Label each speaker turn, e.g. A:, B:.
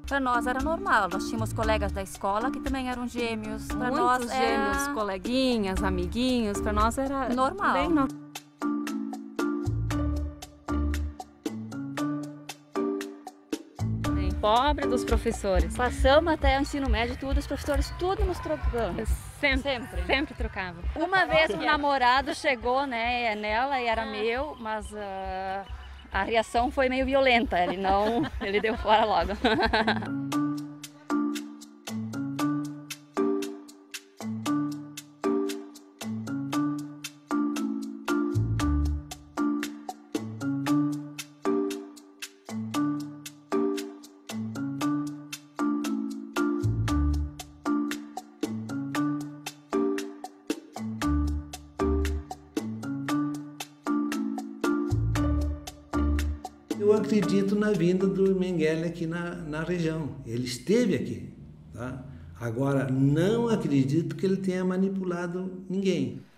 A: Para nós era normal. Nós tínhamos colegas da escola que também eram gêmeos. Para nós
B: Muitos gêmeos,
A: era
B: coleguinhas, amiguinhos, para nós era
A: normal.
B: bem normal. Pobre dos professores.
A: Passamos até o ensino médio, tudo, os professores tudo nos trocamos.
B: Sempre trocavam.
A: Uma vez um namorado chegou, né, nela e era meu, mas a reação foi meio violenta. Ele deu fora logo.
C: Eu acredito na vinda do Mengele aqui na região. Ele esteve aqui, tá? Agora, não acredito que ele tenha manipulado ninguém.